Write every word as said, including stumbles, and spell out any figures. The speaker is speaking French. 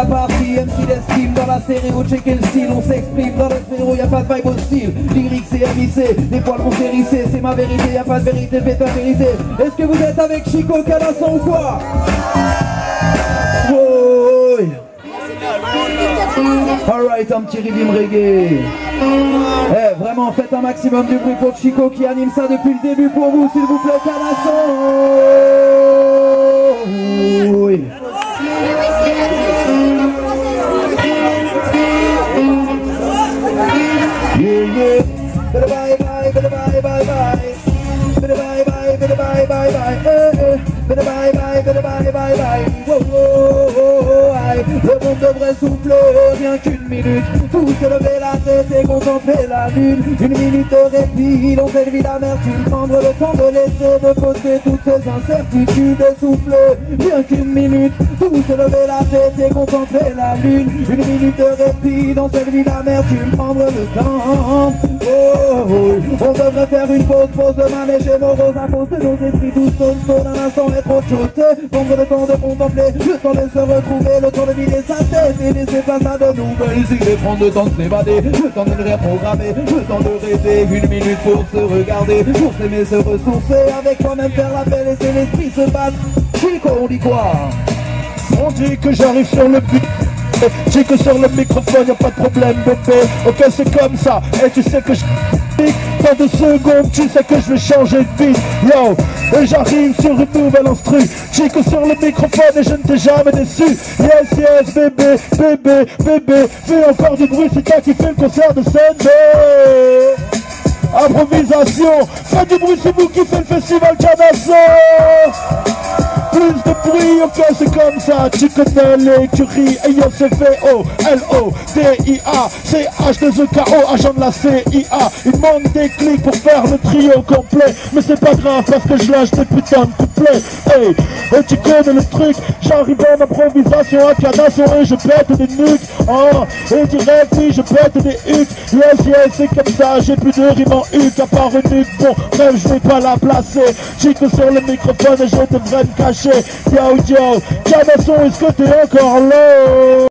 partie, M C d'estime dans la stéréo, checker le style, on s'exprime dans le frérot, y'a pas de vibe hostile. Lyrique c'est M I C, des poils vont s'hérisser, c'est ma vérité, y'a pas de vérité, faites la vérité. Est-ce que vous êtes avec Chico Canasson ou quoi? Oh, alright, un petit rhythm reggae. Eh, vraiment, faites un maximum de bruit pour Chico qui anime ça depuis le début pour vous, s'il vous plaît, Canasson. Oui. Yeah, yeah. Bye bye bye bye bye bye bye. Bye bye bye bye bye bye bye. Bye bye bye bye bye bye bye. Wow wow wow. Le monde devrait souffler rien qu'une minute. Tous se lever la tête et contempler la lune. Une minute de répit dans cette vie d'amertume. Prendre le temps de laisser de côté toutes ces incertitudes et souffler rien qu'une minute. Tous se lever la tête et contempler la lune. Une minute de répit dans cette vie d'amertume. Prendre le temps. Oh, oh. On devrait faire une pause, pause de manéger nos roses, imposer nos esprits tous stone, stone, un instant être autre chose. Prendre le temps de contempler, le temps de se retrouver, le temps de vider sa tête et laisser place à de nouvelles idées. Prendre le temps de s'évader, le temps de le reprogrammer, le temps de rêver, une minute pour se regarder, pour s'aimer, se ressourcer, avec toi-même faire la paix, laisser l'esprit se battre. Chico, on dit quoi? On dit que j'arrive sur le but. J'ai que sur le microphone, y'a pas de problème bébé. Ok c'est comme ça, et tu sais que je dans deux secondes, tu sais que je vais changer de beat. Yo, et j'arrive sur une nouvelle instru. J'ai que sur le microphone et je ne t'ai jamais déçu. Yes, yes, bébé, bébé, bébé. Fais encore du bruit, c'est toi qui fais le concert de Sunday. Improvisation, faites du bruit, c'est vous qui faites le festival Canasson. Plus de bruit, ok c'est comme ça. Tu connais l'écurie, et yo c'est V O L O D I A C H deux E K O, agent de la C I A. Il manque des clics pour faire le trio complet, mais c'est pas grave parce que je lâche des putains de couplets. Hey, et tu connais le truc, j'arrive en improvisation à Canasson et je pète des nuques. Oh, et direct oui je pète des hucs. Yes yes c'est comme ça, j'ai plus de rime en huc à part une nuque. Bon bref je vais pas la placer. Chico sur le microphone et je devrais me cacher. Yo yo, Canasson, est-ce que t'es encore là?